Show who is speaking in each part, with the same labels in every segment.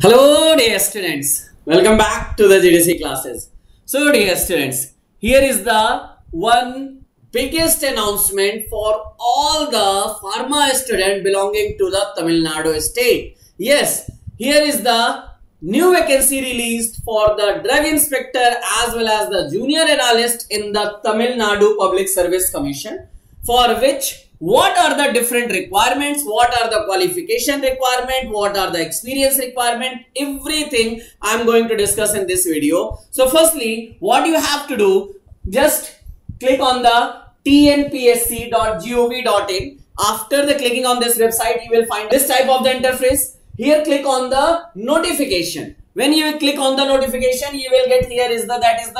Speaker 1: Hello dear students, welcome back to the GDC classes. So dear students, here is the one biggest announcement for all the pharma students belonging to the Tamil Nadu state. Yes, here is the new vacancy released for the drug inspector as well as the junior analyst in the Tamil Nadu Public Service Commission, for which what are the different requirements, what are the qualification requirement, what are the experience requirement, everything I am going to discuss in this video. So firstly, what you have to do, just click on the tnpsc.gov.in. After the clicking on this website, you will find this type of the interface. Here click on the notification. When you click on the notification, you will get here is the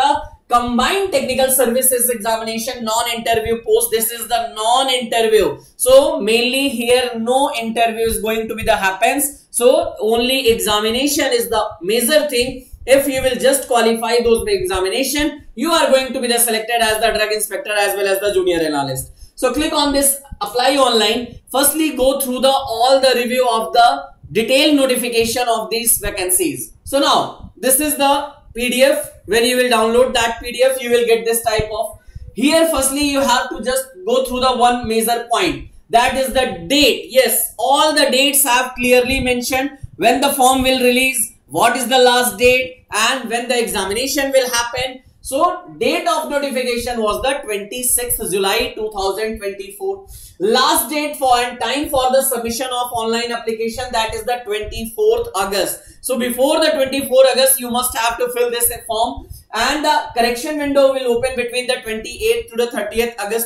Speaker 1: Combined Technical Services Examination non-interview post. This is the non-interview. So mainly here no interview is going to be the happens. So only examination is the major thing. If you will just qualify those examination, you are going to be the selected as the drug inspector as well as the junior analyst. So click on this apply online. Firstly, go through all the review of the detailed notification of these vacancies. So now this is the PDF. When you will download that PDF, you will get this type of. Here firstly you have to just go through the one major point, that is the date. Yes, all the dates have clearly mentioned when the form will release, what is the last date, and when the examination will happen. So date of notification was the 26th July 2024. Last date for and time for the submission of online application, that is the 24th August. So before the 24th August, you must have to fill this form, and the correction window will open between the 28th to the 30th August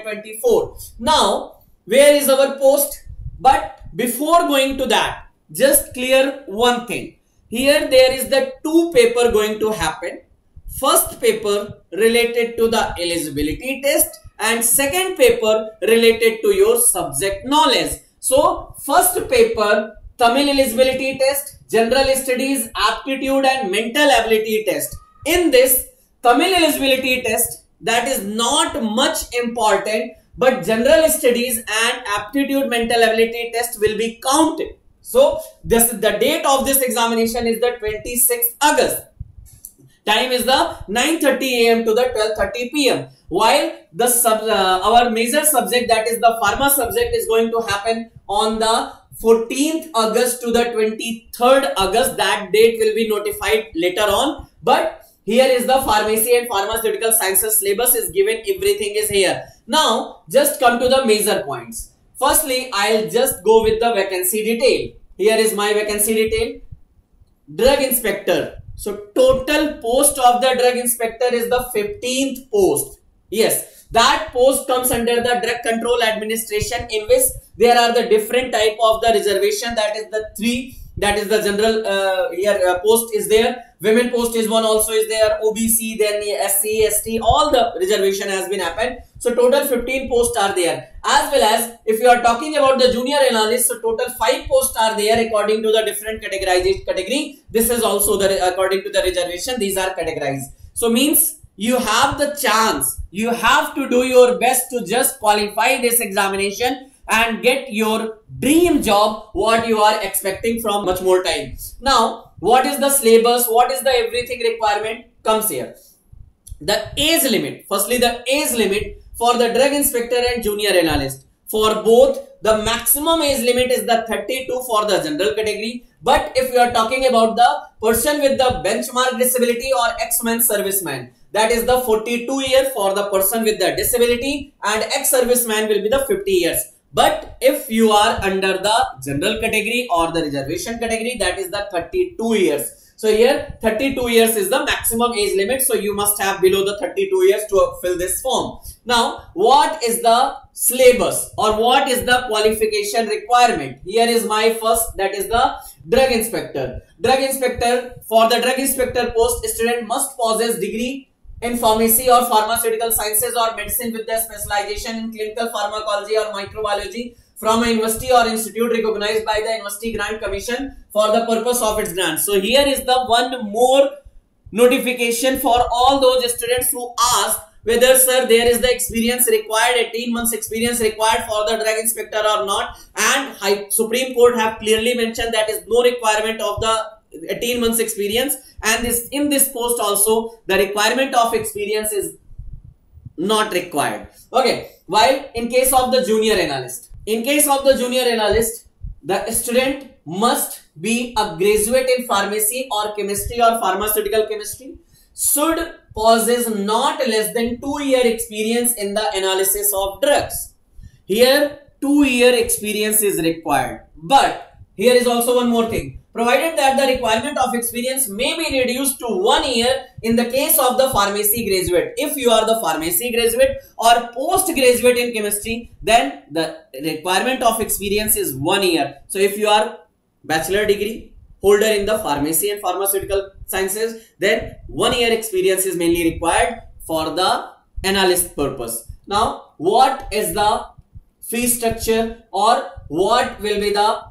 Speaker 1: 2024. Now, where is our post? But before going to that, just clear one thing. Here there is the two paper going to happen. First paper related to the eligibility test and second paper related to your subject knowledge. So first paper, Tamil eligibility test, general studies, aptitude and mental ability test. In this Tamil eligibility test, that is not much important, but general studies and aptitude mental ability test will be counted. So this is the date of this examination is the 26th August. Time is the 9:30 AM to the 12:30 PM. While the our major subject, that is the pharma subject, is going to happen on the 14th August to the 23rd August. That date will be notified later on. But here is the pharmacy and pharmaceutical sciences syllabus is given. Everything is here. Now just come to the major points. Firstly, I'll just go with the vacancy detail. Here is my vacancy detail. Drug inspector. So total post of the drug inspector is the 15th post. Yes, that post comes under the drug control administration, in which there are the different type of the reservation, that is the 3, that is the general post is there, women post is one also is there, OBC, then the SC, ST, all the reservation has been happened. So total 15 posts are there. As well as if you are talking about the junior analyst, so total 5 posts are there according to the different category. This is also the according to the reservation, these are categorized. So means you have the chance, you have to do your best to just qualify this examination and get your dream job, what you are expecting from much more time. Now, what is the syllabus? What is the everything requirement comes here. The age limit. Firstly, the age limit for the drug inspector and junior analyst. For both, the maximum age limit is the 32 for the general category. But if you are talking about the person with the benchmark disability or ex-man serviceman, that is the 42 years for the person with the disability, and ex-serviceman will be the 50 years. But if you are under the general category or the reservation category, that is the 32 years. So here 32 years is the maximum age limit. So you must have below the 32 years to fill this form. Now, what is the syllabus or what is the qualification requirement? Here is my first, that is the drug inspector. Drug inspector, for the drug inspector post, student must possess degree in pharmacy or pharmaceutical sciences or medicine with their specialization in clinical pharmacology or microbiology from a university or institute recognized by the University Grant Commission for the purpose of its grant. So here is the one more notification for all those students who ask whether sir there is the experience required, 18 months experience required for the drug inspector or not, and Supreme Court have clearly mentioned that is no requirement of the 18 months experience, and in this post also the requirement of experience is not required. Okay, while in case of the junior analyst, the student must be a graduate in pharmacy or chemistry or pharmaceutical chemistry, should possess not less than 2-year experience in the analysis of drugs. Here 2-year experience is required, but here is also one more thing. Provided that the requirement of experience may be reduced to 1 year in the case of the pharmacy graduate. If you are the pharmacy graduate or postgraduate in chemistry, then the requirement of experience is 1 year. So if you are bachelor degree holder in the pharmacy and pharmaceutical sciences, then 1 year experience is mainly required for the analyst purpose. Now, what is the fee structure, or what will be the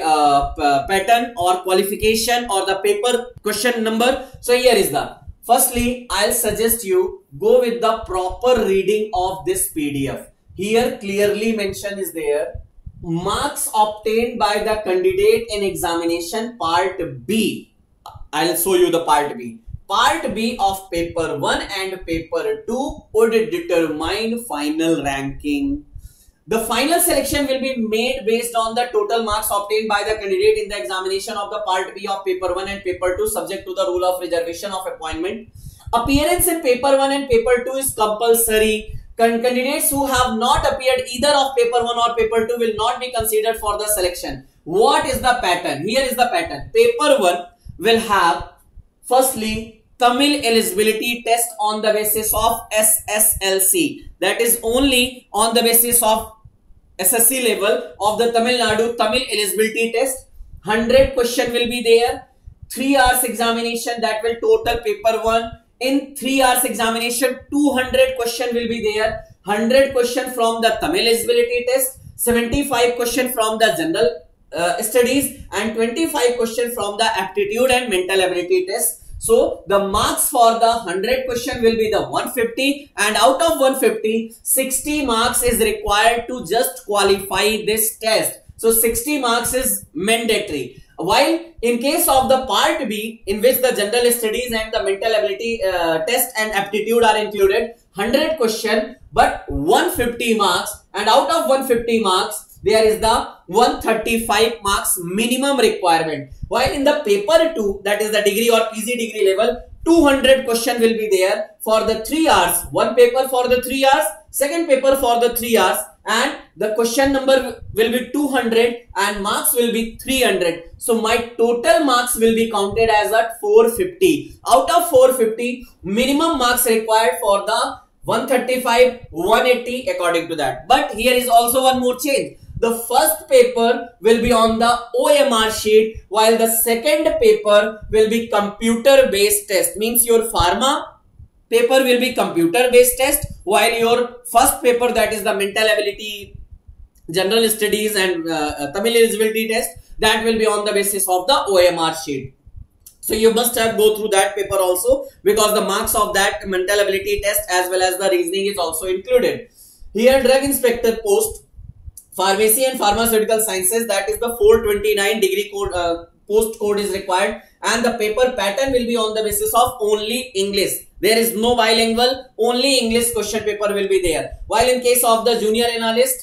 Speaker 1: pattern or qualification or the paper question number? So here is the, firstly I'll suggest you go with the proper reading of this PDF. Here clearly mentioned is there, marks obtained by the candidate in examination part B. I'll show you the part B. Part B of paper 1 and paper 2 would determine final ranking. The final selection will be made based on the total marks obtained by the candidate in the examination of the part B of paper 1 and paper 2, subject to the rule of reservation of appointment. Appearance in paper 1 and paper 2 is compulsory. Candidates who have not appeared either of paper 1 or paper 2 will not be considered for the selection. What is the pattern? Here is the pattern. Paper 1 will have, firstly, Tamil eligibility test on the basis of SSLC. That is only on the basis of SSC level of the Tamil Nadu Tamil eligibility test. 100 question will be there. 3 hours examination, that will total paper 1. In 3 hours examination, 200 question will be there. 100 question from the Tamil eligibility test, 75 question from the general studies, and 25 question from the aptitude and mental ability test. So the marks for the 100 question will be the 150, and out of 150, 60 marks is required to just qualify this test. So 60 marks is mandatory. While in case of the part B, in which the general studies and the mental ability test and aptitude are included, 100 question but 150 marks, and out of 150 marks there is the 135 marks minimum requirement. While in the paper 2, that is the degree or PG degree level, 200 question will be there for the 3 hours. One paper for the 3 hours, second paper for the 3 hours, and the question number will be 200 and marks will be 300. So my total marks will be counted as at 450. Out of 450, minimum marks required for the 135, 180 according to that. But here is also one more change. The first paper will be on the OMR sheet, while the second paper will be computer based test. Means your pharma paper will be computer based test, while your first paper, that is the mental ability, general studies and Tamil eligibility test, that will be on the basis of the OMR sheet. So you must have go through that paper also, because the marks of that mental ability test as well as the reasoning is also included. Here drug inspector post, pharmacy and pharmaceutical sciences, that is the 429 degree code post code is required, and the paper pattern will be on the basis of only English. There is no bilingual, only English question paper will be there. While in case of the junior analyst,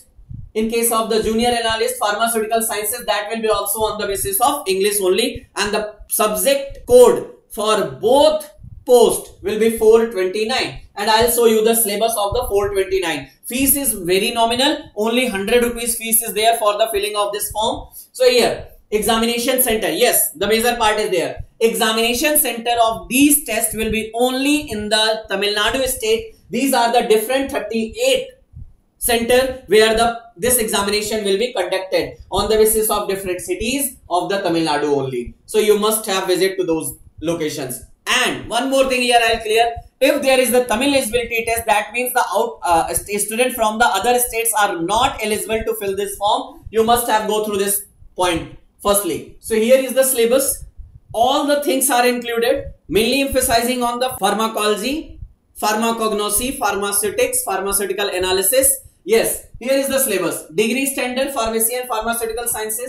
Speaker 1: pharmaceutical sciences, that will be also on the basis of English only, and the subject code for both post will be 429, and I'll show you the syllabus of the 429. Fees is very nominal, only 100 rupees fees is there for the filling of this form. So here, examination center, yes, the major part is there. Examination center of these tests will be only in the Tamil Nadu state. These are the different 38 center where this examination will be conducted on the basis of different cities of the Tamil Nadu only. So you must have visit to those locations. And one more thing here I'll clear. If there is the Tamil eligibility test, that means the student from the other states are not eligible to fill this form. You must have go through this point firstly. So here is the syllabus. All the things are included, mainly emphasizing on the pharmacology, pharmacognosy, pharmaceutics, pharmaceutical analysis. Yes, here is the syllabus. Degree standard, pharmacy and pharmaceutical sciences.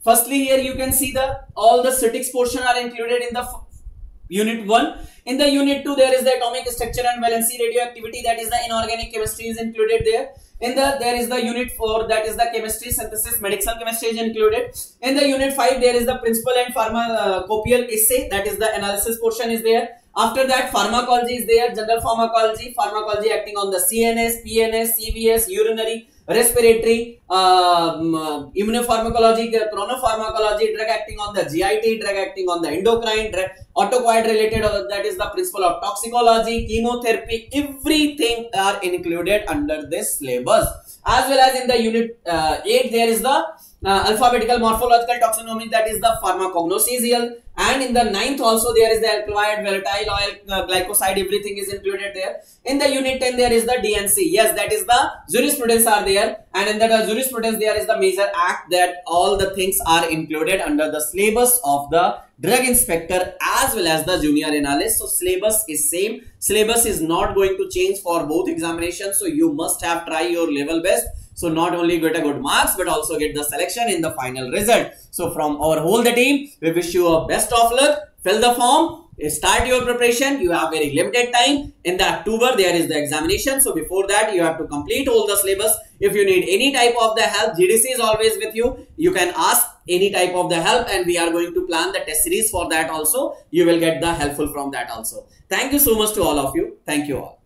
Speaker 1: Firstly, here you can see the all the statics portion are included in the unit 1. In the unit 2, there is the atomic structure and valency radioactivity, that is the inorganic chemistry is included there. In the there is the unit 4, that is the chemistry synthesis, medicinal chemistry is included. In the unit 5, there is the principal and pharmacopoeial assay, that is the analysis portion is there. After that, pharmacology is there, general pharmacology, pharmacology acting on the CNS, PNS, CVS, urinary, respiratory, immunopharmacology, chronopharmacology, drug acting on the GIT, drug acting on the endocrine, autocoid related, that is the principle of toxicology, chemotherapy, everything are included under this syllabus. As well as in the unit 8, there is the alphabetical morphological taxonomy, that is the pharmacognosisial, and in the 9th also there is the alkaloid, volatile oil, glycoside, everything is included there. In the unit 10, there is the DNC, yes, that is the jurisprudence are there, and in the jurisprudence there is the major act, that all the things are included under the syllabus of the drug inspector as well as the junior analyst. So syllabus is same, syllabus is not going to change for both examinations, so you must have try your level best. So not only get a good marks, but also get the selection in the final result. So from our whole the team, we wish you a best of luck. Fill the form, start your preparation. You have very limited time. In the October, there is the examination. So before that, you have to complete all the syllabus. If you need any type of the help, GDC is always with you. You can ask any type of the help, and we are going to plan the test series for that also. You will get the helpful from that also. Thank you so much to all of you. Thank you all.